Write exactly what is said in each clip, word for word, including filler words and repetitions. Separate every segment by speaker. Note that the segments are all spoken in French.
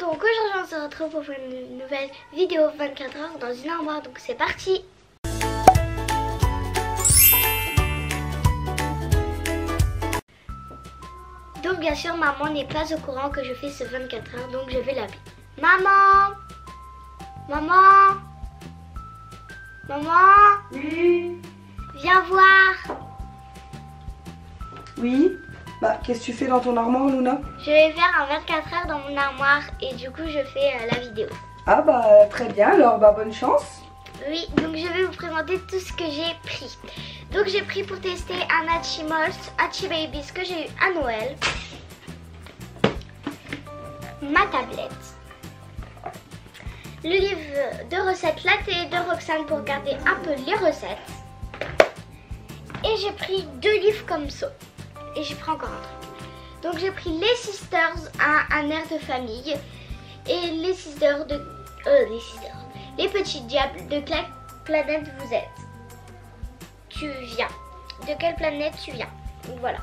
Speaker 1: Donc aujourd'hui on se retrouve pour faire une nouvelle vidéo vingt-quatre heures dans une armoire. Donc c'est parti. Donc bien sûr maman n'est pas au courant que je fais ce vingt-quatre heures, donc je vais l'appeler. Maman, maman, maman,
Speaker 2: Oui.
Speaker 1: Viens voir.
Speaker 2: Oui. Bah, qu'est-ce que tu fais dans ton armoire, Luna?
Speaker 1: Je vais faire un vingt-quatre heures dans mon armoire et du coup je fais euh, la vidéo.
Speaker 2: Ah bah très bien, alors bah bonne chance.
Speaker 1: Oui, donc je vais vous présenter tout ce que j'ai pris. Donc j'ai pris pour tester un Hatchimals, Hatchi Babies que j'ai eu à Noël. Ma tablette. Le livre de recettes, la télé de Roxane pour regarder un peu les recettes. Et j'ai pris deux livres comme ça. Et j'ai pris encore un truc. Donc j'ai pris les Sisters, un, un air de famille. Et les Sisters de... Euh, les Sisters. Les petits diables, de quelle planète vous êtes? Tu viens. De quelle planète tu viens? Voilà.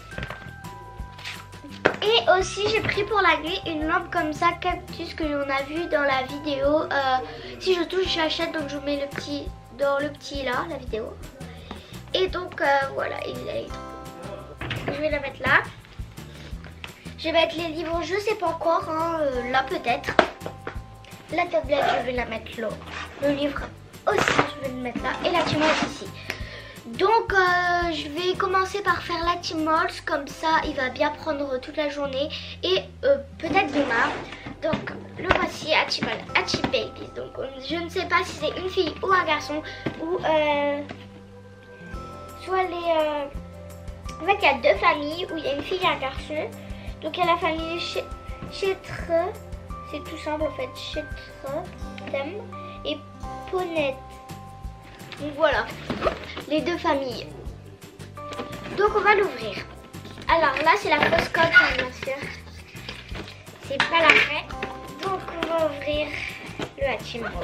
Speaker 1: Et aussi j'ai pris pour la nuit une lampe comme ça, cactus, que l'on a vu dans la vidéo. Euh, si je touche, j'achète, donc je vous mets le petit dans le petit là, la vidéo. Et donc euh, voilà, il est trop. Je vais la mettre là. Je vais mettre les livres, je sais pas encore, hein, euh, là peut-être. La tablette, je vais la mettre là. Le livre aussi, je vais le mettre là. Et la Hatchimals ici. Donc, euh, je vais commencer par faire la Hatchimals. Comme ça, il va bien prendre toute la journée. Et euh, peut-être demain. Donc, le voici, Hatchimals, Hatchi Babies. Donc, euh, je ne sais pas si c'est une fille ou un garçon. Ou euh, soit les... Euh... En fait, il y a deux familles où il y a une fille et un garçon. Donc, il y a la famille Chetre. C'est tout simple en fait, Chetre, Thème et Ponette. Donc voilà, les deux familles. Donc on va l'ouvrir. Alors là c'est la fausse coque hein, bien sûr. C'est pas la vraie. Donc on va ouvrir le Hatchimals.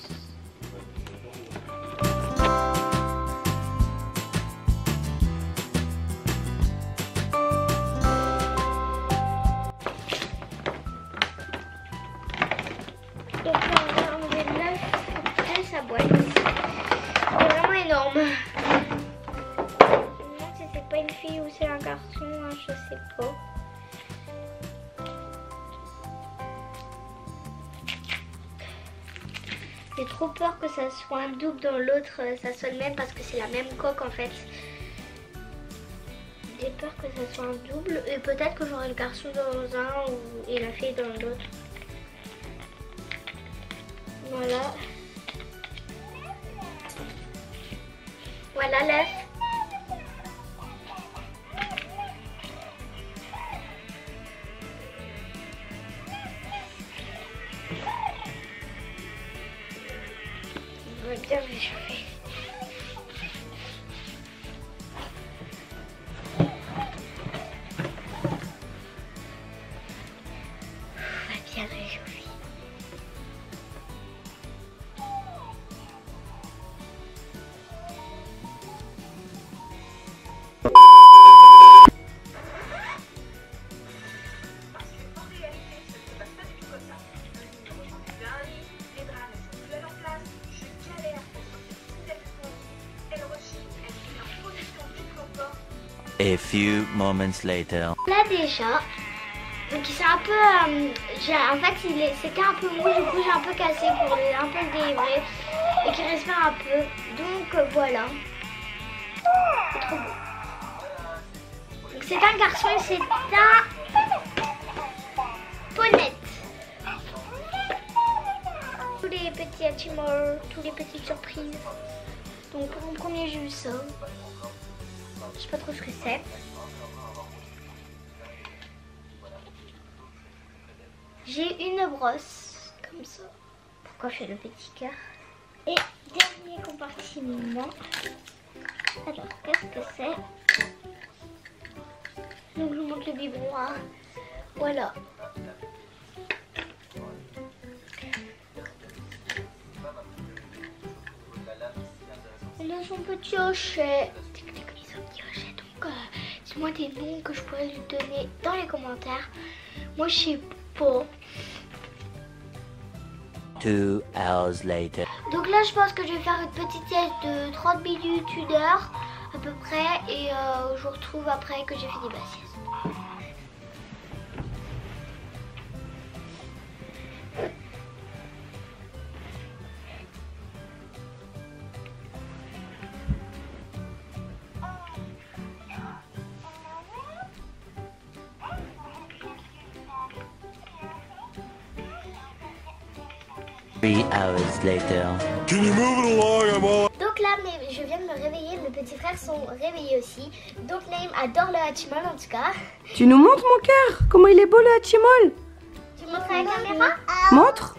Speaker 1: Donc on va enlever l'œuf de sa boîte. C'est vraiment énorme. Je me demande si c'est pas une fille ou c'est un garçon, hein, je sais pas. J'ai trop peur que ça soit un double dans l'autre, ça soit le même parce que c'est la même coque en fait. J'ai peur que ça soit un double et peut-être que j'aurai le garçon dans un ou, et la fille dans l'autre. Voilà. Voilà l'œuf. On va bien réchauffer. On va bien réchauffer.
Speaker 3: A few moments later.
Speaker 1: Là déjà, donc il s'est un peu, euh, j'ai, en fait c'était un peu mou, du coup j'ai un peu cassé pour le, un peu le délivrer et qu'il respire un peu. Donc euh, voilà, c'est trop beau. Donc c'est un garçon et c'est un Ponette. Tous les petits Hatchimals, tous les petites surprises. Donc pour mon premier j'ai eu ça. Je sais pas trop ce que c'est. J'ai une brosse comme ça pour coiffer le petit cœur. Et dernier compartiment. Alors qu'est-ce que c'est? Donc je vous montre le biberon. Hein. Voilà. On a son petit hochet. Donc, euh, dis-moi des noms que je pourrais lui donner dans les commentaires. Moi, je sais pas.
Speaker 3: Two hours later.
Speaker 1: Donc là, je pense que je vais faire une petite sieste de trente minutes, une heure à peu près. Et euh, je vous retrouve après que j'ai fini ma sieste.
Speaker 3: Three hours later.
Speaker 4: Can you move it along? I'm all...
Speaker 1: Donc là, mais je viens de me réveiller, mes petits frères sont réveillés aussi. Donc Naïm adore le Hatchimol en tout cas.
Speaker 2: Tu nous montres mon cœur? Comment il est beau le Hatchimol?
Speaker 1: Tu montres à la caméra?
Speaker 2: Montre.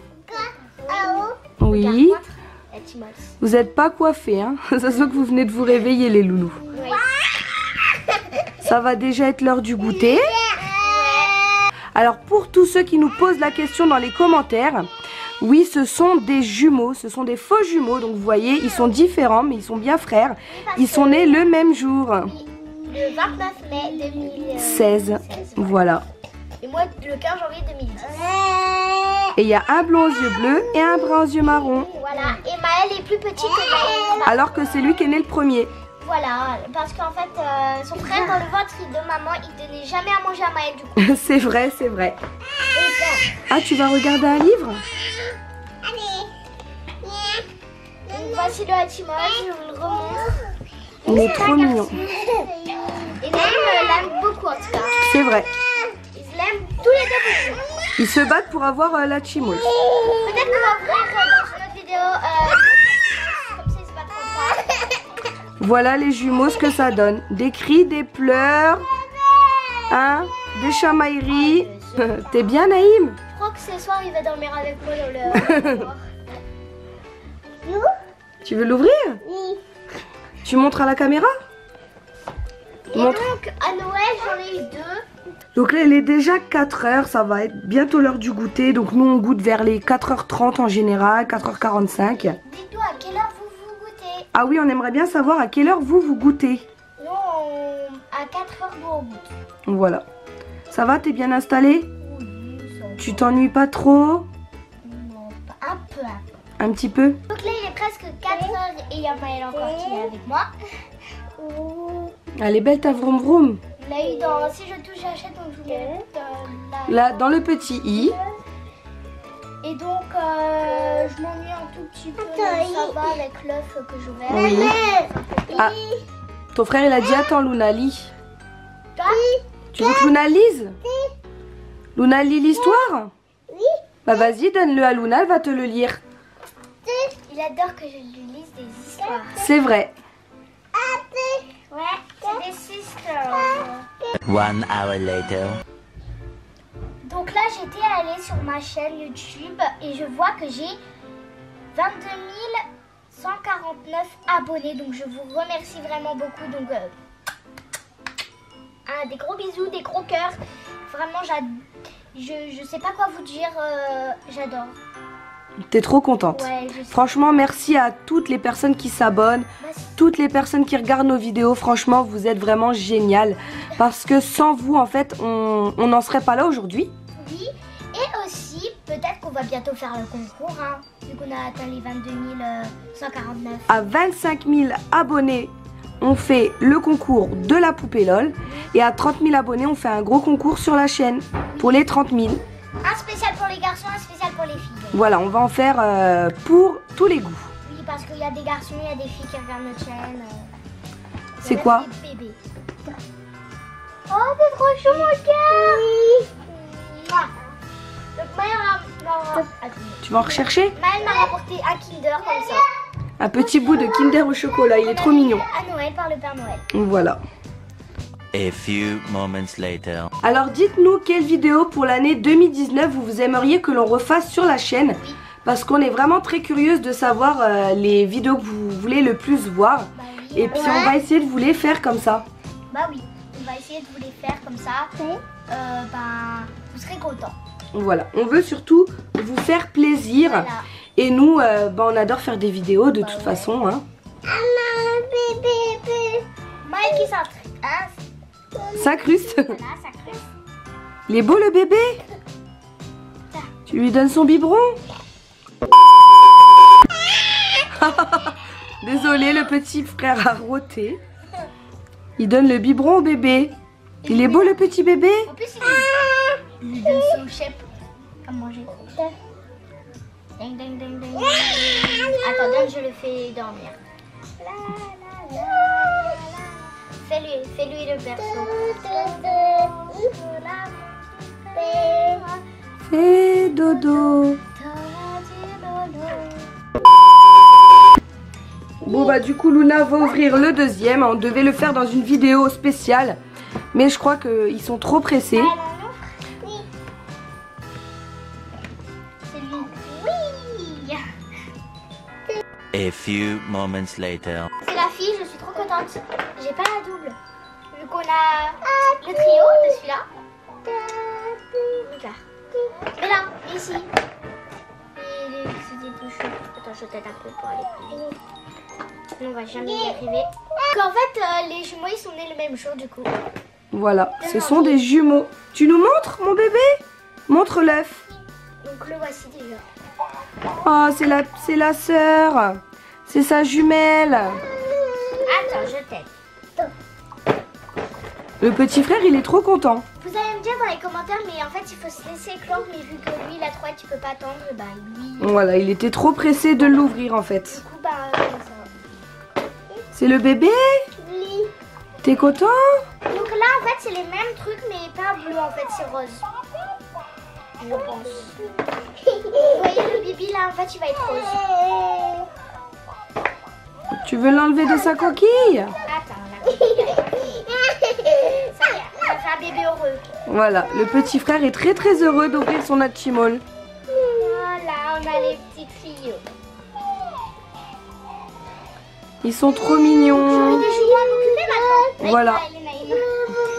Speaker 2: Oui.
Speaker 1: Hatchimol.
Speaker 2: Vous n'êtes pas coiffés, hein? Ça se voit que vous venez de vous réveiller les loulous.
Speaker 1: Oui.
Speaker 2: Ça va déjà être l'heure du goûter. Alors pour tous ceux qui nous posent la question dans les commentaires, oui, ce sont des jumeaux, ce sont des faux jumeaux. Donc vous voyez, ils sont différents, mais ils sont bien frères. Ils sont nés le même jour.
Speaker 1: Le vingt-neuf mai deux mille
Speaker 2: seize. Voilà.
Speaker 1: Et moi, le quinze janvier deux mille dix.
Speaker 2: Et il y a un blond aux yeux bleus et un brun aux yeux marrons.
Speaker 1: Voilà. Et Maël est plus petit que Naïm.
Speaker 2: Alors que c'est lui qui est né le premier.
Speaker 1: Voilà. Parce qu'en fait, euh, son frère dans le ventre de maman, il donnait jamais à manger à Maël du coup.
Speaker 2: C'est vrai, c'est vrai.
Speaker 1: Et ça.
Speaker 2: Ah, tu vas regarder un livre?
Speaker 1: Donc voici le Hatchimol, je vous le remontre.
Speaker 2: Il est trop mignon.
Speaker 1: Et Naïm l'aime beaucoup en tout cas.
Speaker 2: C'est vrai.
Speaker 1: Ils l'aiment tous les deux beaucoup.
Speaker 2: Ils se battent pour avoir euh, la Hatchimol.
Speaker 1: Peut-être qu'on va ouvrir euh, dans une autre vidéo. Euh, comme ça, ils se battront pas.
Speaker 2: Voilà les jumeaux, ce que ça donne. Des cris, des pleurs, hein, des chamailleries. T'es bien, Naïm?
Speaker 1: Je crois que ce soir, il va dormir avec moi dans le...
Speaker 2: Tu veux l'ouvrir?
Speaker 1: Oui.
Speaker 2: Tu montres à la caméra?
Speaker 1: Et
Speaker 2: Montre.
Speaker 1: donc, à Noël, j'en ai eu deux.
Speaker 2: Donc là, il est déjà quatre heures, ça va être bientôt l'heure du goûter. Donc nous, on goûte vers les quatre heures trente en général, quatre heures quarante-cinq.
Speaker 1: Dites-nous à quelle heure vous vous goûtez.
Speaker 2: Ah oui, on aimerait bien savoir à quelle heure vous, vous goûtez.
Speaker 1: Nous, on... à quatre heures, nous, on goûte.
Speaker 2: Voilà. Ça va, t'es bien installé?
Speaker 1: Oui, ça va.
Speaker 2: Tu t'ennuies pas trop?
Speaker 1: Non, pas- un peu, un peu.
Speaker 2: Un petit peu?
Speaker 1: Donc là, il est presque quatre heures et il y a Maël encore qui est avec moi.
Speaker 2: Elle est belle ta vroom vroom.
Speaker 1: On l'a eu dans Si je touche, j'achète, donc je vous mets dans la...
Speaker 2: Là, dans le petit i.
Speaker 1: Et donc, euh, je m'ennuie un tout petit peu, mais ça va avec l'œuf que j'ouvre.
Speaker 2: Oui. Ah, ton frère, il a dit attends, Luna, lis.
Speaker 1: Toi?
Speaker 2: Tu veux que Luna lise? Luna lit l'histoire? Oui. Bah vas-y, donne-le à Luna, elle va te le lire.
Speaker 1: Il adore que je lui lise des histoires.
Speaker 2: C'est vrai.
Speaker 1: Ouais, c'est des sisters.
Speaker 3: One hour later.
Speaker 1: Donc là, j'étais allée sur ma chaîne YouTube et je vois que j'ai vingt-deux mille cent quarante-neuf abonnés. Donc je vous remercie vraiment beaucoup. Donc euh, ah, des gros bisous, des gros cœurs. Vraiment, j'adore. Je, je sais pas quoi vous dire. euh, J'adore.
Speaker 2: T'es trop contente.
Speaker 1: Ouais, je sais.
Speaker 2: Franchement, merci à toutes les personnes qui s'abonnent,
Speaker 1: Bah, c'est-
Speaker 2: toutes les personnes qui regardent nos vidéos. Franchement, vous êtes vraiment géniales. Parce que sans vous, en fait, on on n'en serait pas là aujourd'hui.
Speaker 1: Oui, et aussi, peut-être qu'on va bientôt faire le concours, hein, vu qu'on a atteint les vingt-deux mille cent quarante-neuf.
Speaker 2: À vingt-cinq mille abonnés, on fait le concours de la poupée LOL. Et à trente mille abonnés, on fait un gros concours sur la chaîne pour les trente mille.
Speaker 1: Un spécial pour les garçons, un spécial pour les filles.
Speaker 2: Voilà, on va en faire euh, pour tous les goûts.
Speaker 1: Oui, parce qu'il y a des garçons, il y a des filles qui regardent notre chaîne. euh,
Speaker 2: C'est
Speaker 1: il y a
Speaker 2: quoi?
Speaker 1: des bébés. Oh, c'est trop chaud, mon cœur! Mouah. Donc, Maël m'a- m'a- Attends.
Speaker 2: Tu vas en rechercher?
Speaker 1: Maël m'a rapporté un Kinder comme ça.
Speaker 2: Un petit bout de Kinder au chocolat, il est
Speaker 1: On
Speaker 2: trop
Speaker 1: a
Speaker 2: mignon.
Speaker 1: eu à Noël par le Père Noël.
Speaker 2: Voilà.
Speaker 3: A few moments later.
Speaker 2: Alors dites-nous quelle vidéo pour l'année deux mille dix-neuf vous, vous aimeriez que l'on refasse sur la chaîne.
Speaker 1: Oui.
Speaker 2: Parce qu'on est vraiment très curieuse de savoir euh, les vidéos que vous voulez le plus voir.
Speaker 1: Bah oui.
Speaker 2: Et puis on va essayer de vous les faire comme ça.
Speaker 1: Bah oui, on va essayer de vous les faire comme ça. Euh, ben, vous serez contents.
Speaker 2: Voilà, on veut surtout vous faire plaisir.
Speaker 1: Voilà.
Speaker 2: Et nous, euh, bah, on adore faire des vidéos de
Speaker 1: Bah
Speaker 2: toute
Speaker 1: ouais.
Speaker 2: façon. Hein.
Speaker 1: Maël qui s'entraîne. Hein,
Speaker 2: S'incruste.
Speaker 1: voilà, ça creuse.
Speaker 2: Il est beau le bébé. Tu lui donnes son biberon. Désolé, le petit frère a roté. Il donne le biberon au bébé. Il est beau le petit bébé.
Speaker 1: En plus, il lui donne son chef à manger. Ding, ding, ding, ding. Attends, donne, je le fais dormir. Fais-lui, fais-lui le berceau.
Speaker 2: Fais dodo. Bon bah du coup Luna va ouvrir le deuxième. On devait le faire dans une vidéo spéciale. Mais je crois qu'ils sont trop pressés.
Speaker 1: C'est lui. Oui.
Speaker 3: A few moments later.
Speaker 1: C'est la fille, je suis trop contente. J'ai pas la double. Vu qu'on a le trio de celui-là. Regarde. Mais là, ici. Il est c'était tout chaud. Attends, je t'aide un peu pour aller plus vite. On va jamais y arriver. En fait, euh, les jumeaux ils sont nés le même jour du coup.
Speaker 2: Voilà, ce sont des jumeaux. Tu nous montres mon bébé? Montre l'œuf.
Speaker 1: Donc le voici déjà.
Speaker 2: Oh, c'est la, c'est la sœur. C'est sa jumelle.
Speaker 1: Attends, je t'aide.
Speaker 2: Le petit frère, il est trop content.
Speaker 1: Vous allez me dire dans les commentaires, mais en fait il faut se laisser éclore, mais vu que lui il a trois, tu peux pas attendre, bah lui.
Speaker 2: Voilà, il était trop pressé de l'ouvrir en fait.
Speaker 1: Du coup, bah comme ça.
Speaker 2: C'est le bébé?
Speaker 1: Oui.
Speaker 2: T'es content?
Speaker 1: Donc là en fait c'est les mêmes trucs, mais pas bleu en fait, c'est rose. Je pense. Vous voyez le bibi là en fait il va être rose.
Speaker 2: Tu veux l'enlever de sa coquille?
Speaker 1: Attends, la coquille. Ça y est, on va faire un bébé heureux.
Speaker 2: Voilà, le petit frère est très très heureux d'ouvrir son Hatchimol.
Speaker 1: Voilà, on a les petits tuyaux.
Speaker 2: Ils sont trop
Speaker 1: J'aurais
Speaker 2: mignons.
Speaker 1: des jouets à m'occuper maintenant.
Speaker 2: Voilà.
Speaker 1: Avec Naïma et Naïma.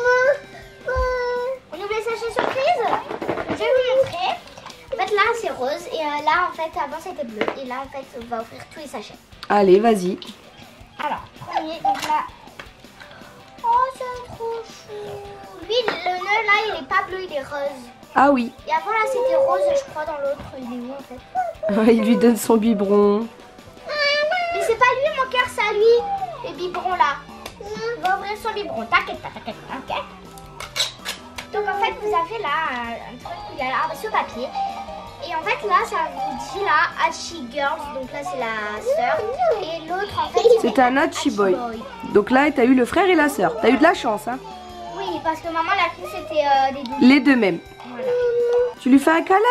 Speaker 1: On ouvre les sachets surprise. Je vais vous montrer. En fait là c'est rose et euh, là en fait avant c'était bleu. Et là en fait on va ouvrir tous les sachets.
Speaker 2: Allez, vas-y.
Speaker 1: Alors, premier, donc là. Oh c'est trop chou. Lui le nœud là il est pas bleu, il est rose.
Speaker 2: Ah oui.
Speaker 1: Et avant là c'était rose je crois dans l'autre. Il est où en fait?
Speaker 2: Il lui donne son biberon.
Speaker 1: Mais c'est pas lui mon cœur, c'est à lui, le biberon là. On va ouvrir son biberon, t'inquiète pas, t'inquiète pas, ok. Donc en fait vous avez là un, un truc où il y a là, ce papier. Et en fait là ça vous dit là Hachi Girls, donc là c'est la sœur. Et l'autre en fait
Speaker 2: C'est un Hachi Boy. Donc là t'as eu le frère et la sœur. T'as eu de la chance hein.
Speaker 1: Oui parce que maman l'a cru c'était euh, des doubles.
Speaker 2: Les deux mêmes.
Speaker 1: Voilà.
Speaker 2: Tu lui fais un câlin?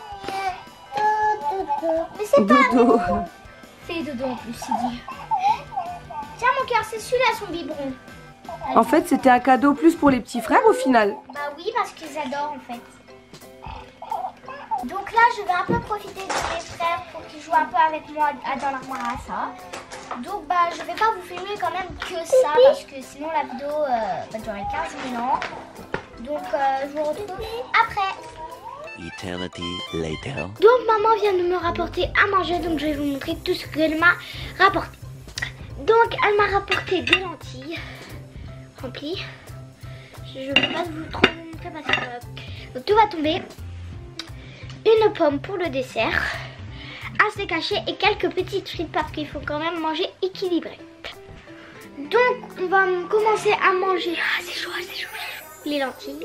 Speaker 1: Mais c'est pas
Speaker 2: Dodo.
Speaker 1: Fais dodo en plus il dit. Tiens mon cœur c'est celui-là son biberon.
Speaker 2: En fait c'était un cadeau plus pour les petits frères au final.
Speaker 1: Bah oui, parce qu'ils adorent en fait. Donc là, je vais un peu profiter de mes frères pour qu'ils jouent un peu avec moi dans l'armoire à ça. Donc bah, je vais pas vous filmer quand même que ça, parce que sinon la vidéo euh, va durer quinze mille ans. Donc euh, je vous retrouve après.
Speaker 3: Eternity later.
Speaker 1: Donc maman vient de me rapporter à manger, donc je vais vous montrer tout ce qu'elle m'a rapporté. Donc elle m'a rapporté des lentilles remplies. Je ne peux pas vous trop vous montrer parce que euh, donc, tout va tomber. Une pomme pour le dessert, un steak haché et quelques petites frites parce qu'il faut quand même manger équilibré. Donc on va commencer à manger. Ah c'est chaud, c'est chaud, c'est chaud. Les lentilles.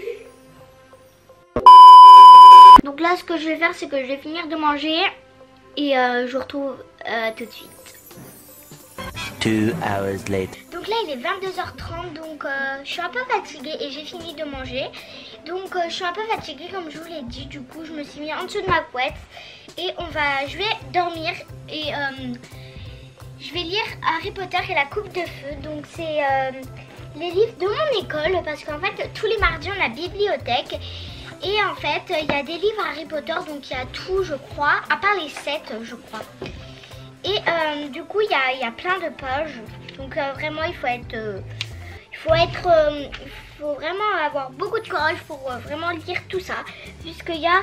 Speaker 1: Donc là ce que je vais faire c'est que je vais finir de manger et euh, je vous retrouve euh, tout de suite.
Speaker 3: Two hours later.
Speaker 1: Donc là il est vingt-deux heures trente, donc euh, je suis un peu fatiguée et j'ai fini de manger. Donc euh, je suis un peu fatiguée comme je vous l'ai dit, du coup je me suis mis en dessous de ma couette. Et on va, je vais dormir et euh, je vais lire Harry Potter et la coupe de feu. Donc c'est euh, les livres de mon école parce qu'en fait tous les mardis on a bibliothèque. Et en fait il y a des livres Harry Potter, donc il y a tout je crois, à part les sept je crois. Et euh, du coup il y a, y a plein de pages, donc euh, vraiment il faut être, euh, il faut être, euh, il faut vraiment avoir beaucoup de courage pour euh, vraiment lire tout ça, puisqu'il y a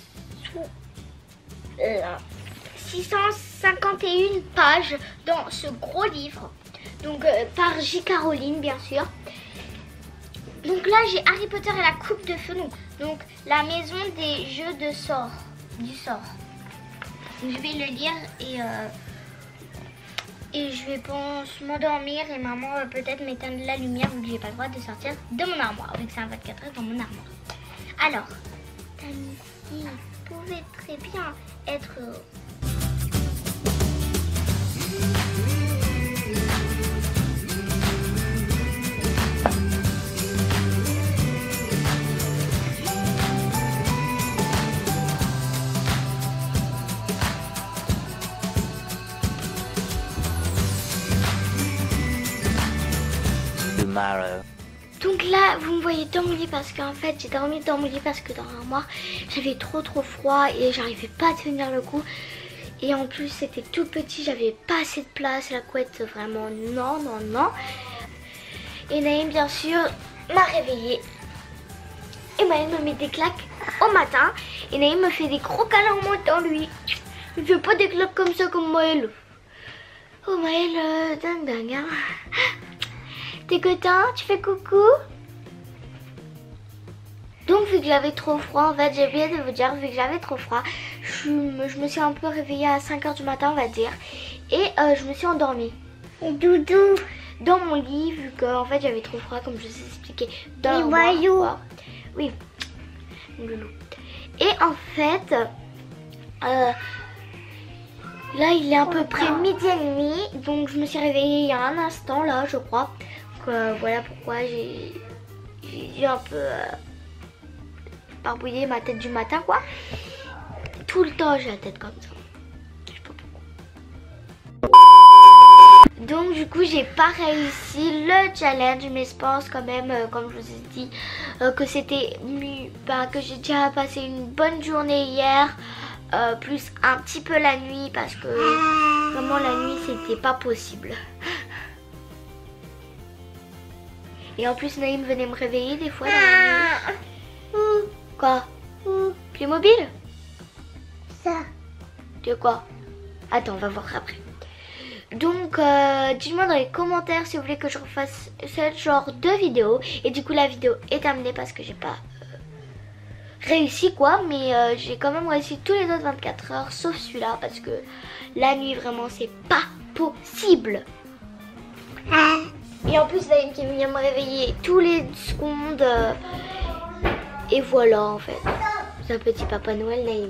Speaker 1: euh, six cent cinquante et une pages dans ce gros livre, donc euh, par J. Caroline bien sûr. Donc là j'ai Harry Potter et la coupe de feu, donc, donc la maison des jeux de sort, du sort. Donc, je vais le lire et euh, et je vais pense m'endormir et maman va peut-être m'éteindre la lumière vu que j'ai pas le droit de sortir de mon armoire vu que c'est un vingt-quatre heures dans mon armoire. Alors, Tammy pouvait très bien être heureux.
Speaker 3: Tomorrow.
Speaker 1: Donc là, vous me voyez dans mon lit parce qu'en fait, j'ai dormi dans mon lit parce que dans l'armoire, j'avais trop trop froid et j'arrivais pas à tenir le coup. Et en plus, c'était tout petit, j'avais pas assez de place. La couette, vraiment, non, non, non. Et Naïm, bien sûr, m'a réveillée. Et Maël me met des claques au matin. Et Naïm me fait des gros câlins en montant lui. Il fait pas des claques comme ça comme Maël. Oh Maël, euh, dingue dingue, hein. T'es content? Tu fais coucou? Donc vu que j'avais trop froid, en fait j'ai oublié de vous dire, vu que j'avais trop froid, je me, je me suis un peu réveillée à cinq heures du matin on va dire. Et euh, je me suis endormie. Doudou. Dans mon lit, vu que en fait j'avais trop froid comme je vous ai expliqué. Dans
Speaker 5: mon lit.
Speaker 1: Oui. Loulou. Et en fait, euh, là il est à peu près midi et demi. Donc je me suis réveillée il y a un instant là je crois. Euh, voilà pourquoi j'ai un peu euh, barbouillé ma tête du matin quoi. Tout le temps j'ai la tête comme ça. Je sais pas pourquoi. Donc du coup j'ai pas réussi le challenge, mais je pense quand même euh, comme je vous ai dit euh, que c'était bah, que j'ai déjà passé une bonne journée hier. Euh, plus un petit peu la nuit parce que vraiment la nuit c'était pas possible. Et en plus Naïm venait me réveiller des fois dans la nuit. Ouh. Quoi? Ouh. Playmobil?
Speaker 5: Ça.
Speaker 1: De quoi? Attends, on va voir après. Donc euh, dites-moi dans les commentaires si vous voulez que je refasse ce genre de vidéo. Et du coup la vidéo est terminée parce que j'ai pas euh, réussi quoi. Mais euh, j'ai quand même réussi tous les autres vingt-quatre heures sauf celui-là. Parce que la nuit vraiment c'est pas possible.
Speaker 5: Ah.
Speaker 1: Et en plus, Naïm qui vient me réveiller tous les secondes. Euh, et voilà en fait. C'est un petit papa Noël Naïm.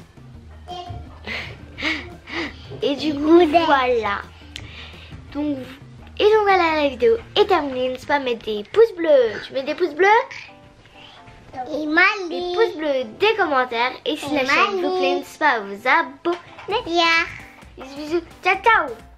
Speaker 1: Et du coup, voilà. Donc, et donc voilà, la vidéo est terminée. N'hésitez pas à mettre des pouces bleus. Tu mets des pouces bleus?
Speaker 5: Et
Speaker 1: Des pouces bleus, des commentaires. Et si
Speaker 5: Et
Speaker 1: la chaîne vous plaît, n'hésitez pas à vous abonner.
Speaker 5: Yeah.
Speaker 1: Bisous, bisous. Ciao, ciao.